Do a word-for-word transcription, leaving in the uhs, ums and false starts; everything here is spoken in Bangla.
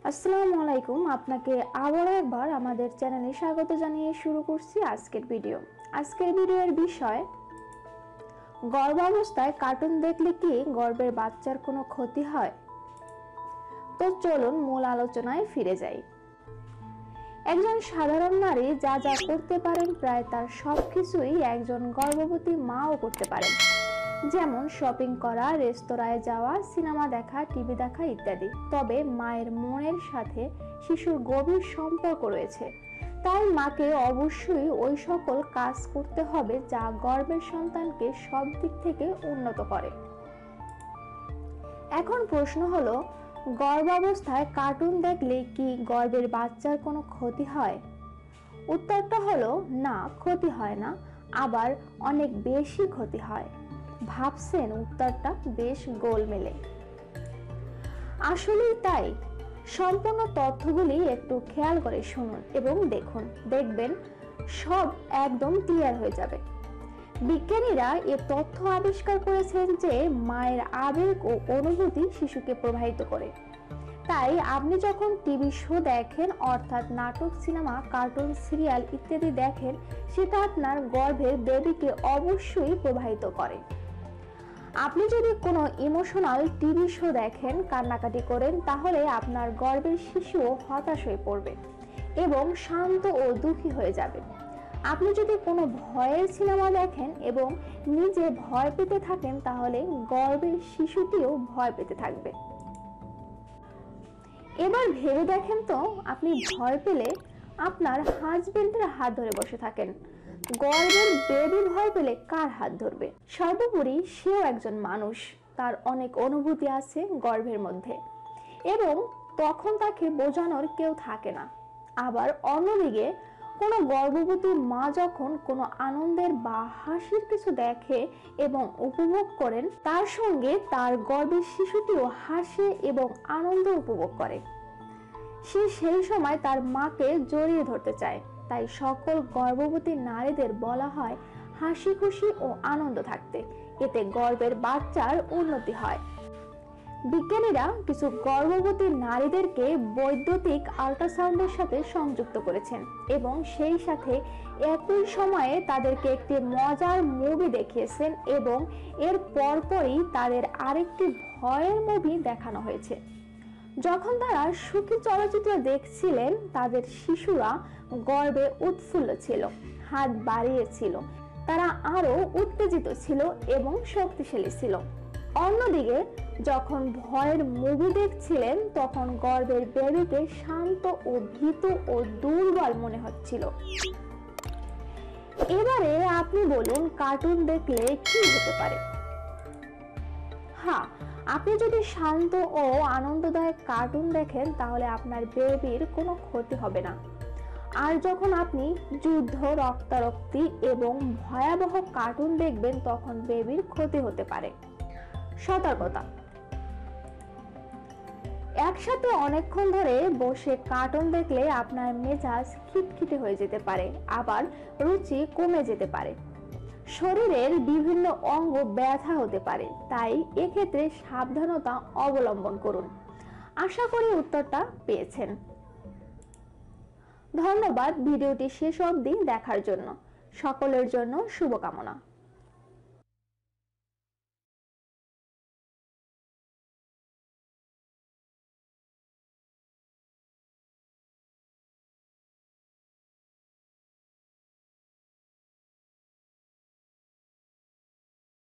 আসসালামু আলাইকুম। আপনাকে আবারও একবার আমাদের চ্যানেলে স্বাগত জানিয়ে শুরু করছি আজকের ভিডিও। আজকের ভিডিওর বিষয়, গর্ভাবস্থায় কার্টুন দেখলে কি গর্ভের বাচ্চার কোনো ক্ষতি হয়? তো চলুন মূল আলোচনায় ফিরে যাই। একজন সাধারণ নারী যা যা করতে পারেন প্রায় তার সবকিছুই একজন গর্ভবতী মাও করতে পারেন, যেমন শপিং করা, রেস্তোরাঁয় যাওয়া, সিনেমা দেখা, টিভি দেখা ইত্যাদি। তবে মায়ের মনের সাথে শিশুর গভীর সম্পর্ক রয়েছে, তাই মাকে অবশ্যই ওই সকল কাজ করতে হবে যা গর্ভের সন্তানকে সব দিক থেকে উন্নত করে। এখন প্রশ্ন হলো, গর্ভাবস্থায় কার্টুন দেখলে কি গর্ভের বাচ্চার কোনো ক্ষতি হয়? উত্তরটা হলো না, ক্ষতি হয় না, আবার অনেক বেশি ক্ষতি হয়। ভাবছেন উত্তরটা বেশ গোলমেলে। আসলেই তাই। সম্পূর্ণ তথ্যগুলি একটু খেয়াল করে শুনুন এবং দেখুন, দেখবেন সব একদম ক্লিয়ার হয়ে যাবে। বিজ্ঞানীরা এ তথ্য আবিষ্কার করেছেন যে মায়ের আবেগ ও অনুভূতি শিশুকে প্রভাবিত করে। তাই আপনি যখন টিভি শো দেখেন, অর্থাৎ নাটক, সিনেমা, কার্টুন, সিরিয়াল ইত্যাদি দেখেন, সেটা আপনার গর্ভের বেবিকে অবশ্যই প্রভাবিত করে। আপনি যদি কোনো ইমোশনাল টিভি শো দেখেন, কান্নাকাটি করেন, তাহলে আপনার গর্ভের শিশুও হতাশ হয়ে পড়বে এবং শান্ত ও দুঃখী হয়ে যাবে। আপনি যদি কোনো ভয়ের সিনেমা দেখেন এবং নিজে ভয় পেতে থাকেন, তাহলে গর্ভের শিশুটিও ভয় পেতে থাকবে। এবার ভেবে দেখেন তো, আপনি ভয় পেলে আপনার হাজবেন্ডের হাত ধরে বসে থাকেন, গর্ভের বেবি ভয় পেলে কার হাত ধরবে? সর্বোপরি সেও একজন মানুষ, তার অনেক অনুভূতি আছে গর্ভের মধ্যে এবং তখন তাকে বোঝানোর কেউ থাকে না। আবার অন্যদিকে কোনো গর্ভবতী মা যখন কোনো আনন্দের বা হাসির কিছু দেখে এবং উপভোগ করেন, তার সঙ্গে তার গর্ভের শিশুটিও হাসে এবং আনন্দ উপভোগ করে। সে সেই সময় তার মাকে জড়িয়ে ধরতে চায়। তাই সকল গর্ভবতী নারীদের বলা হয় হাসি খুশি ও আনন্দ থাকতে, এতে গর্ভের বাচ্চার উন্নতি হয়। বিজ্ঞানীরা কিছু গর্ভবতী নারীদেরকে বৈদ্যুতিক আল্ট্রাসাউন্ডের সাথে সংযুক্ত করেছেন এবং সেই সাথে একই সময়ে তাদেরকে একটি মজার মুভি দেখিয়েছেন এবং এর পরপরই তাদের আরেকটি ভয়ের মুভি দেখানো হয়েছে। যখন তারা সুখী চলচ্চিত্র দেখছিলেন, তাদের শিশুরা গর্বে উৎফুল্ল ছিল, হাত বাড়িয়েছিল, তারা আরো উত্তেজিত ছিল এবং শক্তিশালী ছিল। অন্যদিকে যখন ভয়ের মুভি দেখছিলেন, তখন গর্ভের বেবিকে শান্ত ও ভীত ও দুর্বল মনে হচ্ছিল। এবারে আপনি বলুন, কার্টুন দেখলে কি হতে পারে? হ্যাঁ, আপনি যদি শান্ত ও আনন্দদায়ক কার্টুন দেখেন, তাহলে আপনার বেবির কোনো ক্ষতি হবে না। আর যখন আপনি যুদ্ধ, রক্তারক্তি এবং ভয়াবহ কার্টুন দেখবেন, তখন বেবির ক্ষতি হতে পারে। সতর্কতা: একসাথে অনেকক্ষণ ধরে বসে কার্টুন দেখলে আপনার মেজাজ খিটখিটে হয়ে যেতে পারে, আবার রুচি কমে যেতে পারে। শরীরের বিভিন্ন অঙ্গ ব্যথা হতে পারে, তাই এক্ষেত্রে সাবধানতা অবলম্বন করুন। আশা করি উত্তরটা পেয়েছেন। ধন্যবাদ ভিডিওটি শেষ অবধি দেখার জন্য। সকলের জন্য শুভকামনা।